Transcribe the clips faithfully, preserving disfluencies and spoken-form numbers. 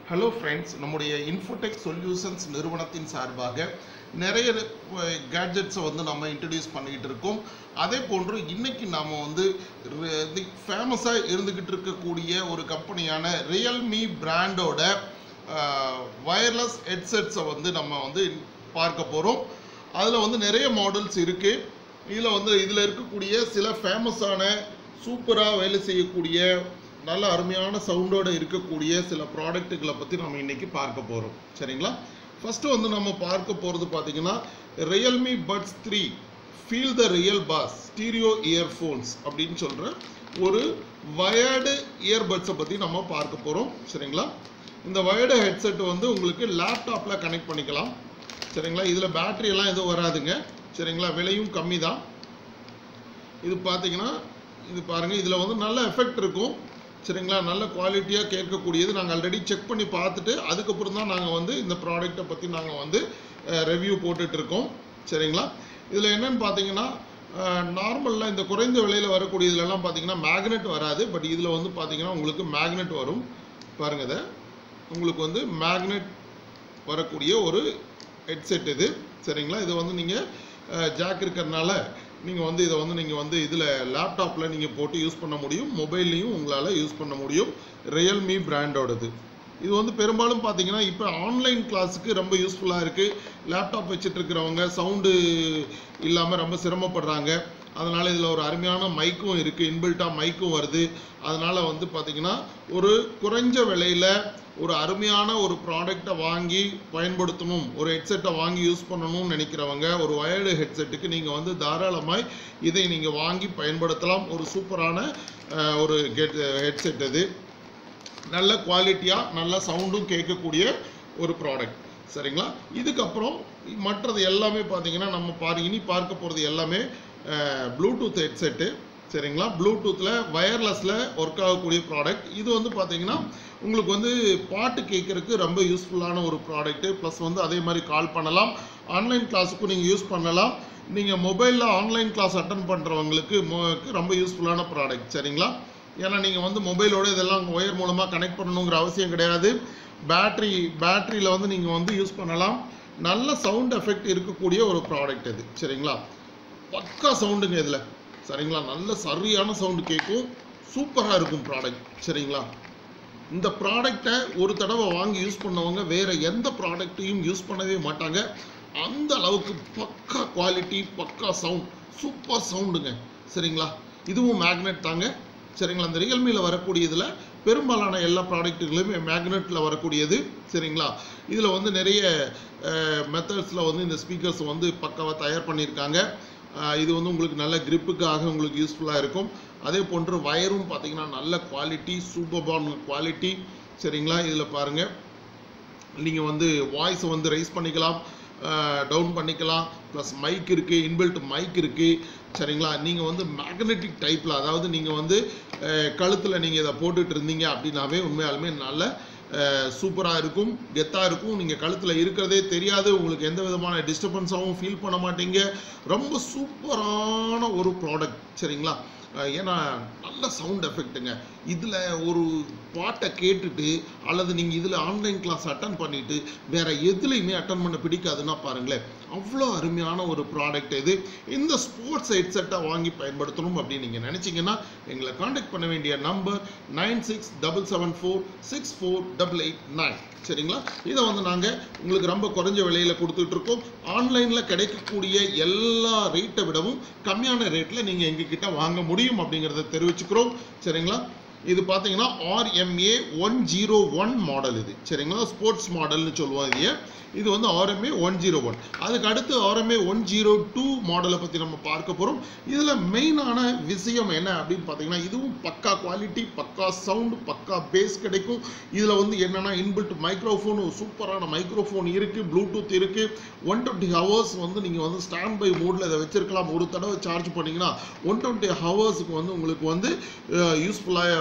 Hello friends, நம்முடைய Infotech Solutions நிறுவனத்தின் சார்பாக நிறைய gadgets வந்து நம்ம இன்ட்ரோ듀ce பண்ணிட்டு இருக்கோம். அதே போன்று இன்னைக்கு நாம வந்து ஃபேமஸா இருந்துகிட்டு இருக்கக்கூடிய ஒரு கம்பெனியான Realme பிராண்டோட வயர்லெஸ் ஹெட்செட்ஸ் வந்து நம்ம வந்து பார்க்க போறோம். அதுல வந்து நிறைய மாடல்ஸ் இருக்கு. இதுல வந்து இதுல இருக்கக்கூடிய சில ஃபேமஸான சூப்பரா வேலை செய்யக்கூடிய நல்ல அருமையான சவுண்டோட இருக்கக்கூடிய சில ப்ராடக்ட்டுகளை பத்தி நாம இன்னைக்கு பார்க்க போறோம். சரிங்களா? ஃபர்ஸ்ட் வந்து நம்ம பார்க்க போறது பாத்தீங்கன்னா Realme Buds three Feel the Real Bass Stereo Earphones அப்படினு சொல்ற ஒரு வயர்டு இயர்பட்ஸ் பத்தி நம்ம பார்க்க போறோம். சரிங்களா? இந்த வயர்டு ஹெட்செட் வந்து உங்களுக்கு லேப்டாப்ல கனெக்ட் பண்ணிக்கலாம். சரிங்களா? இதுல பேட்டரி எல்லாம் எதுவும் வராதுங்க. சரிங்களா? விலையும் கம்மி தான். இது பாத்தீங்கன்னா இது பாருங்க, இதுல வந்து நல்ல எஃபெக்ட் இருக்கும். சரிங்களா? நல்ல குவாலிட்டியா கேட்கக்கூடியது. நாங்கள் ஆல்ரெடி செக் பண்ணி பார்த்துட்டு அதுக்கப்புறம் தான் நாங்கள் வந்து இந்த ப்ராடக்ட்டை பற்றி நாங்கள் வந்து ரிவ்யூ போட்டுட்டு இருக்கோம். சரிங்களா? இதில் என்னன்னு பார்த்தீங்கன்னா நார்மலில் இந்த குறைந்த விலையில் வரக்கூடிய இதுலலாம் பார்த்தீங்கன்னா மேக்னெட் வராது. பட் இதில் வந்து பார்த்தீங்கன்னா உங்களுக்கு மேக்னெட் வரும். பாருங்க, இதை உங்களுக்கு வந்து மேக்னெட் வரக்கூடிய ஒரு ஹெட்செட் இது. சரிங்களா? இதை வந்து நீங்கள் ஜாக் இருக்கிறதுனால நீங்கள் வந்து இதை வந்து நீங்கள் வந்து இதில் லேப்டாப்பில் நீங்கள் போட்டு யூஸ் பண்ண முடியும். மொபைல்லையும் உங்களால் யூஸ் பண்ண முடியும். Realme பிராண்டோடது இது வந்து பெரும்பாலும் பார்த்தீங்கன்னா இப்போ ஆன்லைன் கிளாஸுக்கு ரொம்ப யூஸ்ஃபுல்லாக இருக்குது. லேப்டாப் வச்சுட்டு இருக்கிறவங்க சவுண்டு இல்லாமல் ரொம்ப சிரமப்படுறாங்க. அதனால் இதில் ஒரு அருமையான மைக்கும் இருக்குது, இன்பில்ட்டாக மைக்கும் வருது. அதனால் வந்து பார்த்தீங்கன்னா ஒரு குறைஞ்ச விலையில் ஒரு அருமையான ஒரு ப்ராடக்டை வாங்கி பயன்படுத்தணும், ஒரு ஹெட்செட்டை வாங்கி யூஸ் பண்ணணும்னு நினைக்கிறவங்க ஒரு வயர்டு ஹெட்செட்டுக்கு நீங்கள் வந்து தாராளமாய் இதை நீங்கள் வாங்கி பயன்படுத்தலாம். ஒரு சூப்பரான ஒரு கெட் ஹெட்செட் இது. நல்ல குவாலிட்டியாக நல்ல சவுண்டும் கேட்கக்கூடிய ஒரு ப்ராடக்ட். சரிங்களா? இதுக்கப்புறம் மற்றது எல்லாமே பார்த்தீங்கன்னா நம்ம பாரு இனி பார்க்க போகிறது எல்லாமே ப்ளூடூத் ஹெட்செட்டு. சரிங்களா? ப்ளூடூத்தில் வயர்லெஸில் ஒர்க் ஆகக்கூடிய ப்ராடக்ட். இது வந்து பார்த்தீங்கன்னா உங்களுக்கு வந்து பாட்டு கேட்குறதுக்கு ரொம்ப யூஸ்ஃபுல்லான ஒரு ப்ராடக்ட்டு. ப்ளஸ் வந்து அதே மாதிரி கால் பண்ணலாம், ஆன்லைன் கிளாஸுக்கும் நீங்கள் யூஸ் பண்ணலாம். நீங்கள் மொபைலில் ஆன்லைன் கிளாஸ் அட்டன் பண்ணுறவங்களுக்கு ரொம்ப யூஸ்ஃபுல்லான ப்ராடக்ட். சரிங்களா? ஏன்னா நீங்கள் வந்து மொபைலோட இதெல்லாம் ஒயர் மூலமாக கனெக்ட் பண்ணணுங்கிற அவசியம் கிடையாது. பேட்ரி பேட்டரியில் வந்து நீங்கள் வந்து யூஸ் பண்ணலாம். நல்ல சவுண்ட் எஃபெக்ட் இருக்கக்கூடிய ஒரு ப்ராடக்ட் இது. சரிங்களா? பக்கா சவுண்டுங்க இதில். சரிங்களா? நல்ல சரியான சவுண்டு கேட்கும். சூப்பராக இருக்கும் ப்ராடக்ட். சரிங்களா? இந்த ப்ராடக்டை ஒரு தடவை வாங்கி யூஸ் பண்ணவங்க வேற எந்த ப்ராடக்டையும் யூஸ் பண்ணவே மாட்டாங்க. அந்த அளவுக்கு பக்கா குவாலிட்டி, பக்கா சவுண்ட், சூப்பர் சவுண்டுங்க. சரிங்களா? இதுவும் மேக்னெட் தாங்க. சரிங்களா? இந்த ரியல்மியில் வரக்கூடியதில் பெரும்பாலான எல்லா ப்ராடக்ட்டுகளுமே மேக்னெட்டில் வரக்கூடியது. சரிங்களா? இதில் வந்து நிறைய மெத்தட்ஸில் வந்து இந்த ஸ்பீக்கர்ஸ் வந்து பக்காவாக தயார் பண்ணியிருக்காங்க. இது வந்து உங்களுக்கு நல்ல கிரிப்புக்காக உங்களுக்கு யூஸ்ஃபுல்லாக இருக்கும். அதே போன்று வயரும் பார்த்தீங்கன்னா நல்ல குவாலிட்டி, சூப்பர்பான குவாலிட்டி. சரிங்களா? இதில் பாருங்கள், நீங்கள் வந்து வாய்ஸை வந்து ரைஸ் பண்ணிக்கலாம், டவுன் பண்ணிக்கலாம். ப்ளஸ் மைக் இருக்குது, இன்பில்ட் மைக் இருக்குது. சரிங்களா? நீங்கள் வந்து மேக்னெட்டிக் டைப்பில், அதாவது நீங்கள் வந்து கழுத்தில் நீங்கள் இதை போட்டுட்டு இருந்தீங்க அப்படின்னாவே உண்மையாலுமே நல்ல சூப்பராக இருக்கும், கெத்தாக இருக்கும். நீங்கள் கழுத்தில் இருக்கிறதே தெரியாது, உங்களுக்கு எந்த விதமான டிஸ்டர்பன்ஸாகவும் ஃபீல் பண்ண மாட்டீங்க. ரொம்ப சூப்பரான ஒரு ப்ராடக்ட். சரிங்களா? ஏன்னா நல்ல சவுண்ட் எஃபெக்ட்டுங்க. இதில் ஒரு பாட்டை கேட்டுட்டு அல்லது நீங்கள் இதில் ஆன்லைன் கிளாஸ் அட்டன் பண்ணிட்டு வேற எதுலையுமே அட்டன் பண்ண பிடிக்காதுன்னா பாருங்களேன், அவ்வளோ அருமையான ஒரு ப்ராடக்ட் இது. இந்த ஸ்போர்ட்ஸ் ஹெட்செட்டை வாங்கி பயன்படுத்தணும் அப்படின்னு நீங்கள் நினச்சிங்கன்னா எங்களை காண்டாக்ட் பண்ண வேண்டிய number nine six double seven four six four double eight nine. சரிங்களா? இதை வந்து நாங்கள் உங்களுக்கு ரொம்ப குறைஞ்ச விலையில் கொடுத்துட்டு இருக்கோம். ஆன்லைனில் கிடைக்கக்கூடிய எல்லா ரேட்டை விடவும் கம்மியான ரேட்டில் நீங்கள் எங்ககிட்ட வாங்க முடியும் அப்படிங்கிறத தெரிவிச்சுக்கிறோம். சரிங்களா? இது பார்த்தீங்கன்னா R M A one zero one model இது. சரிங்களா? ஸ்போர்ட்ஸ் மாடல்னு சொல்லுவோம் இது. இது வந்து R M A one zero one. அதுக்கு அடுத்து R M A one zero two மாடலை பற்றி நம்ம பார்க்க போகிறோம். இதில் மெயினான விஷயம் என்ன அப்படின்னு பார்த்தீங்கன்னா இதுவும் பக்கா குவாலிட்டி, பக்கா சவுண்டு, பக்கா பேஸ் கிடைக்கும். இதில் வந்து என்னென்னா இன்பில்ட் மைக்ரோஃபோன், சூப்பரான மைக்ரோஃபோன் இருக்குது, ப்ளூடூத் இருக்குது. ஒன் டுவெண்ட்டி ஹவர்ஸ் வந்து நீங்கள் வந்து ஸ்டாண்ட் பை மோடில் இதை வச்சிருக்கலாம். ஒரு தடவை சார்ஜ் பண்ணிங்கன்னா ஒன் டுவெண்ட்டி ஹவர்ஸுக்கு வந்து உங்களுக்கு வந்து யூஸ்ஃபுல்லாக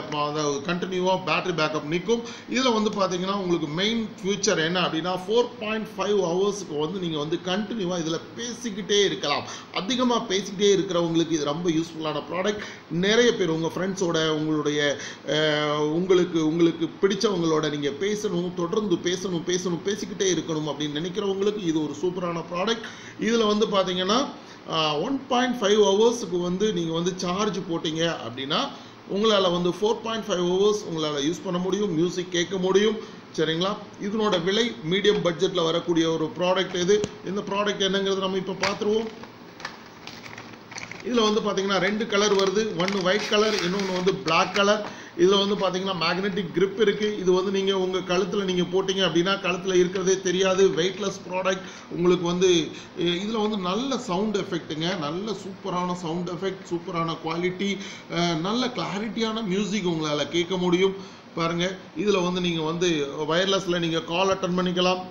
கண்டினியூவாக பேட்டரி பேக்கப் நிற்கும். இதில் வந்து பார்த்தீங்கன்னா உங்களுக்கு மெயின் ஃபியூச்சர் என்ன அப்படின்னா ஃபோர் பாயிண்ட் ஃபைவ் ஹவர்ஸுக்கு வந்து நீங்கள் வந்து கண்டினியூவாக இதில் பேசிக்கிட்டே இருக்கலாம். அதிகமாக பேசிக்கிட்டே இருக்கிறவங்களுக்கு இது ரொம்ப யூஸ்ஃபுல்லான ப்ராடக்ட். நிறைய பேர் உங்கள் ஃப்ரெண்ட்ஸோட உங்களுடைய உங்களுக்கு உங்களுக்கு பிடிச்சவங்களோட நீங்கள் பேசணும், தொடர்ந்து பேசணும் பேசணும் பேசிக்கிட்டே இருக்கணும் அப்படின்னு நினைக்கிறவங்களுக்கு இது ஒரு சூப்பரான ப்ராடக்ட். இதில் வந்து பார்த்தீங்கன்னா ஒன் பாயிண்ட் ஃபைவ் ஹவர்ஸுக்கு வந்து நீங்கள் வந்து சார்ஜ் போட்டிங்க அப்படின்னா உங்களால் வந்து ஃபோர் பாயிண்ட் ஃபைவ் ஹவர்ஸ் உங்களால் யூஸ் பண்ண முடியும், மியூசிக் கேட்க முடியும். சரிங்களா? இதனோட விலை மீடியம் பட்ஜெட்டில் வரக்கூடிய ஒரு ப்ராடக்ட் இது. இந்த ப்ராடக்ட் என்னங்கிறது நம்ம இப்போ பார்த்துருவோம். இதில் வந்து பார்த்தீங்கன்னா ரெண்டு கலர் வருது. ஒன்று ஒயிட் கலர், இன்னொன்று வந்து பிளாக் கலர். இதில் வந்து பார்த்தீங்கன்னா மேக்னெட்டிக் கிரிப் இருக்குது. இது வந்து நீங்கள் உங்கள் கழுத்தில் நீங்கள் போட்டிங்க அப்படின்னா கழுத்தில் இருக்கிறதே தெரியாது. Weightless product. உங்களுக்கு வந்து இதில் வந்து நல்ல சவுண்ட் எஃபெக்ட்டுங்க, நல்ல சூப்பரான சவுண்ட் எஃபெக்ட், சூப்பரான குவாலிட்டி, நல்ல கிளாரிட்டியான மியூசிக் உங்களால் கேட்க முடியும். பாருங்கள், இதில் வந்து நீங்கள் வந்து வயர்லெஸில் நீங்கள் கால் அட்டன் பண்ணிக்கலாம்.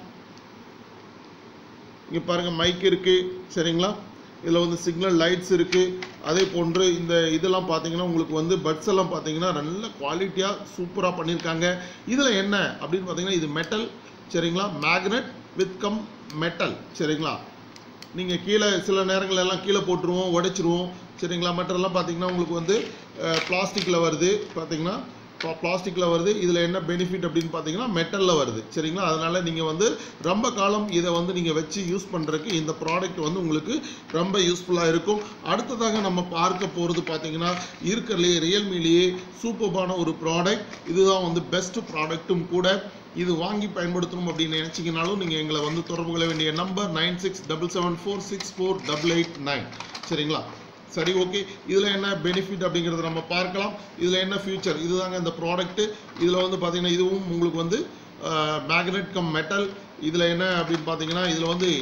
இங்கே பாருங்கள் மைக் இருக்குது. சரிங்களா? இதில் வந்து சிக்னல் லைட்ஸ் இருக்குது. அதே போன்று இந்த இதெல்லாம் பார்த்தீங்கன்னா உங்களுக்கு வந்து பட்ஸ் எல்லாம் பார்த்தீங்கன்னா நல்ல குவாலிட்டியாக சூப்பராக பண்ணியிருக்காங்க. இதில் என்ன அப்படின்னு பார்த்தீங்கன்னா இது மெட்டல். சரிங்களா? Magnet with cum metal. சரிங்களா? நீங்கள் கீழே சில நேரங்கள் எல்லாம் கீழே போட்டுருவோம், உடைச்சிருவோம். சரிங்களா? மற்றெல்லாம் பார்த்தீங்கன்னா உங்களுக்கு வந்து பிளாஸ்டிக்கில் வருது. பார்த்தீங்கன்னா பிளாஸ்டிக்கில் வருது. இதில் என்ன பெனிஃபிட் அப்படின்னு பார்த்தீங்கன்னா மெட்டலில் வருது. சரிங்களா? அதனால் நீங்கள் வந்து ரொம்ப காலம் இதை வந்து நீங்கள் வச்சு யூஸ் பண்ணுறதுக்கு இந்த ப்ராடக்ட் வந்து உங்களுக்கு ரொம்ப யூஸ்ஃபுல்லாக இருக்கும். அடுத்ததாக நம்ம பார்க்க போகிறது பார்த்தீங்கன்னா இருக்கிறதுலே ரியல்மிலேயே சூப்பர்பான ஒரு ப்ராடக்ட். இதுதான் வந்து பெஸ்ட் ப்ராடக்ட்டும் கூட. இது வாங்கி பயன்படுத்தணும் அப்படின்னு நினச்சிங்கனாலும் நீங்கள் எங்களை வந்து தொடர்பு கொள்ள வேண்டிய number nine six double seven four six four double eight nine. சரிங்களா? சரி, ஓகே. இதில் என்ன பெனிஃபிட் அப்படிங்கிறத நம்ம பார்க்கலாம். இதில் என்ன ஃபியூச்சர், இதுதாங்க இந்த ப்ராடக்ட்டு. இதில் வந்து பார்த்தீங்கன்னா இதுவும் உங்களுக்கு வந்து மேக்னெட் கம் மெட்டல். இதில் என்ன அப்படின்னு பார்த்தீங்கன்னா இதில் வந்து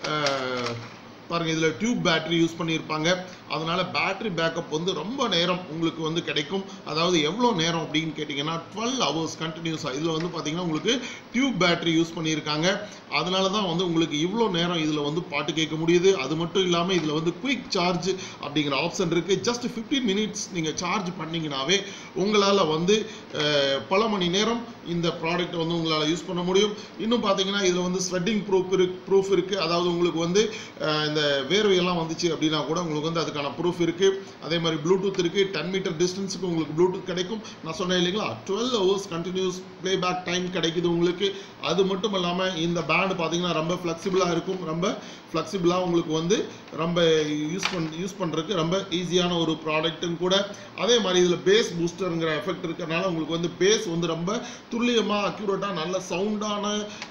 பாருங்கள், இதில் டியூப் பேட்டரி யூஸ் பண்ணியிருப்பாங்க. அதனால் பேட்டரி பேக்கப் வந்து ரொம்ப நேரம் உங்களுக்கு வந்து கிடைக்கும். அதாவது எவ்வளோ நேரம் அப்படின்னு கேட்டிங்கன்னா டுவெல் ஹவர்ஸ் கண்டினியூஸாக. இதில் வந்து பார்த்தீங்கன்னா உங்களுக்கு டியூப் பேட்டரி யூஸ் பண்ணியிருக்காங்க. அதனால தான் வந்து உங்களுக்கு இவ்வளோ நேரம் இதில் வந்து பாட்டு கேட்க முடியுது. அது மட்டும் இல்லாமல் இதில் வந்து குயிக் சார்ஜ் அப்படிங்கிற ஆப்ஷன் இருக்குது. ஜஸ்ட் ஃபிஃப்டீன் மினிட்ஸ் நீங்கள் சார்ஜ் பண்ணிங்கனாவே உங்களால் வந்து பல மணி நேரம் இந்த ப்ராடக்ட்டை வந்து உங்களால் யூஸ் பண்ண முடியும். இன்னும் பார்த்தீங்கன்னா இதில் வந்து ஸ்வெட்டிங் ப்ரூஃப் இருக்கு ப்ரூஃப் இருக்குது. அதாவது உங்களுக்கு வந்து இந்த வேர்வையெல்லாம் வந்துச்சு அப்படின்னா கூட உங்களுக்கு வந்து அதுக்கான ப்ரூஃப் இருக்குது. அதே மாதிரி ப்ளூடூத் இருக்குது. டென் மீட்டர் டிஸ்டன்ஸுக்கு உங்களுக்கு ப்ளூடூத் கிடைக்கும். நான் சொன்னேன் இல்லைங்களா, twelve hours continuous playback time கிடைக்குது உங்களுக்கு. அது மட்டும் இல்லாமல் இந்த பேண்ட் பார்த்தீங்கன்னா ரொம்ப ஃப்ளெக்சிபிளாக இருக்கும். ரொம்ப ஃப்ளெக்சிபிளாக உங்களுக்கு வந்து ரொம்ப யூஸ் பண் யூஸ் பண்ணுறதுக்கு ரொம்ப ஈஸியான ஒரு ப்ராடக்ட்டும் கூட. அதே மாதிரி இதில் பேஸ் பூஸ்டருங்கிற எஃபெக்ட் இருக்கிறனால உங்களுக்கு வந்து பேஸ் வந்து ரொம்ப துல்லியமாக அக்யூரேட்டாக நல்ல சவுண்டான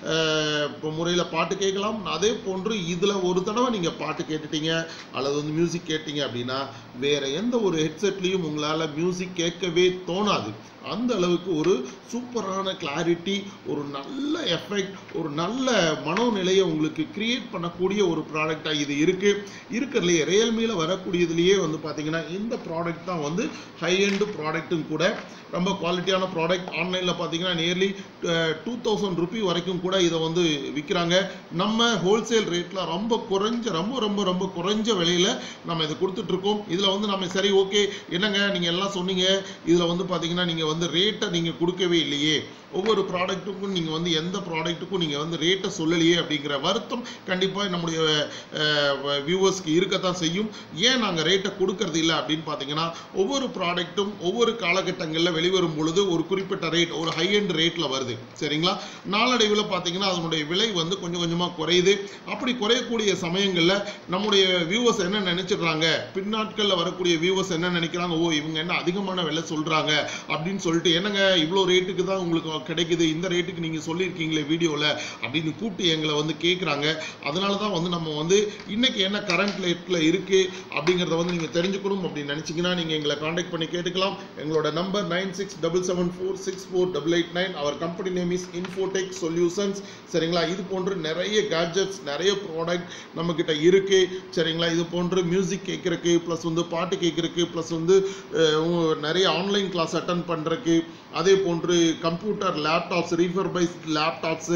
முறையில் பாட்டு கேட்கலாம். அதே போன்று இதில் ஒரு தடவை நீங்கள் பாட்டு கேட்டுட்டீங்க அல்லது வந்து மியூசிக் கேட்டீங்க அப்படின்னா வேற எந்த ஒரு ஹெட்செட்லையும் உங்களால் மியூசிக் கேட்கவே தோணாது. அந்த அளவுக்கு ஒரு சூப்பரான கிளாரிட்டி, ஒரு நல்ல எஃபெக்ட், ஒரு நல்ல மனோநிலையை உங்களுக்கு கிரியேட் பண்ணக்கூடிய ஒரு ப்ராடக்டாக இது இருக்குது. இருக்கிறதுலையே ரியல்மியில் வரக்கூடியதுலேயே வந்து பார்த்தீங்கன்னா இந்த ப்ராடக்ட் தான் வந்து ஹை எண்ட் ப்ராடக்ட்டும் கூட. ரொம்ப குவாலிட்டியான ப்ராடக்ட். ஆன்லைனில் பார்த்தீங்கன்னா நியர்லி டூ தௌசண்ட் ருபி வரைக்கும் கூட இதை வந்து விற்கிறாங்க. நம்ம ஹோல்சேல் ரேட்டில் ரொம்ப குறைஞ்ச ரொம்ப ரொம்ப ரொம்ப குறைஞ்ச விலையில் நம்ம இதை கொடுத்துட்ருக்கோம். இதில் வந்து நம்ம சரி ஓகே என்னங்க நீங்கள் எல்லாம் சொன்னீங்க, இதில் வந்து பார்த்தீங்கன்னா நீங்கள் வந்து ரேட்டை நீங்கள் கொடுக்கவே இல்லையே, ஒவ்வொரு ப்ராடக்ட்டுக்கும் நீங்கள் வந்து எந்த ப்ராடக்ட்டுக்கும் நீங்கள் வந்து ரேட்டை சொல்லலையே அப்படிங்கிற வருத்தம் கண்டிப்பாக நம்முடைய வியூவர்ஸ்க்கு இருக்கத்தான் செய்யும். ஏன் நாங்கள் ரேட்டை கொடுக்கறது இல்லை அப்படின்னு பார்த்தீங்கன்னா ஒவ்வொரு ப்ராடக்ட்டும் ஒவ்வொரு காலகட்டங்களில் வெளிவரும் பொழுது ஒரு குறிப்பிட்ட ரேட், ஒரு ஹை எண்ட் ரேட்டில் வருது. சரிங்களா? நாளடைவில் பார்த்தீங்கன்னா அதனுடைய விலை வந்து கொஞ்சம் கொஞ்சமாக குறையுது. அப்படி குறையக்கூடிய சமயங்களில் நம்முடைய வியூவர்ஸ் என்ன நினைச்சிடுறாங்க, பின்னாட்களில் வரக்கூடிய வியூவர்ஸ் என்ன நினைக்கிறாங்க, ஓ இவங்க என்ன அதிகமான விலை சொல்கிறாங்க அப்படின்னு சொல்லிட்டு, என்னங்க இவ்வளோ ரேட்டுக்கு தான் உங்களுக்கு கிடைக்குது, இந்த ரேட்டுக்கு நீங்கள் சொல்லியிருக்கீங்களே வீடியோவில் அப்படின்னு கூப்பிட்டு எங்களை வந்து கேட்குறாங்க. அதனால தான் வந்து நம்ம வந்து இன்னைக்கு என்ன கரண்ட் ரேட்டில் இருக்குது அப்படிங்கிறத வந்து நீங்கள் தெரிஞ்சுக்கணும் அப்படின்னு நினச்சிங்கன்னா நீங்கள் எங்களை காண்டாக்ட் பண்ணி கேட்டுக்கலாம். எங்களோட number nine six double seven four six four double eight nine. அவர் company name is Infotech Solutions. சரிங்களா? இது போன்று நிறைய கேட்ஜெட்ஸ், நிறைய ப்ராடக்ட் நம்மக்கிட்ட இருக்குது. சரிங்களா? இது போன்று மியூசிக் கேட்குறக்கு, ப்ளஸ் வந்து பாட்டு கேட்குறக்கு, ப்ளஸ் வந்து நிறைய ஆன்லைன் கிளாஸ் அட்டன் பண்ணுறக்கு, அதே போன்று computer laptops, refurbished laptops,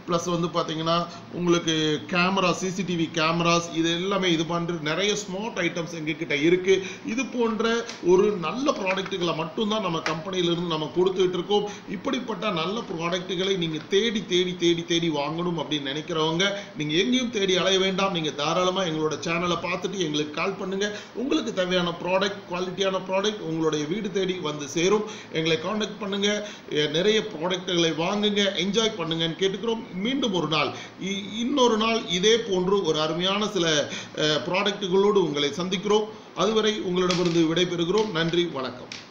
plus வந்து பார்த்தீங்கன்னா உங்களுக்கு கேமரா, சிசிடிவி கேமராஸ், இது எல்லாமே இது பண்ணுற நிறைய ஸ்மார்ட் ஐட்டம்ஸ் எங்ககிட்ட இருக்கு. இது போன்ற ஒரு நல்ல ப்ராடக்ட்டுகளை மட்டும்தான் நம்ம கம்பெனியிலிருந்து நம்ம கொடுத்துட்டு இருக்கோம். இப்படிப்பட்ட நல்ல ப்ராடக்ட்டுகளை நீங்க தேடி தேடி தேடி தேடி வாங்கணும் அப்படின்னு நினைக்கிறவங்க நீங்க எங்கேயும் தேடி அலைய வேண்டாம். நீங்க தாராளமா எங்களோட சேனலை பார்த்துட்டு எங்களுக்கு கால் பண்ணுங்க. உங்களுக்கு தேவையான ப்ராடக்ட், குவாலிட்டியான ப்ராடக்ட் உங்களுடைய வீடு தேடி வந்து சேரும். எங்களை காண்டாக்ட் பண்ணுங்க, நிறைய ப்ராடக்ட்களை வாங்குங்க, என்ஜாய் பண்ணுங்கன்னு கேட்டுக்கிறோம். மீண்டும் ஒரு நாள் இன்னொரு நாள் இதே போன்று ஒரு அருமையான சில ப்ராடக்ட்டுகளோடு உங்களை சந்திக்கிறோம். அதுவரை உங்களிடமிருந்து விடைபெறுகிறோம். நன்றி, வணக்கம்.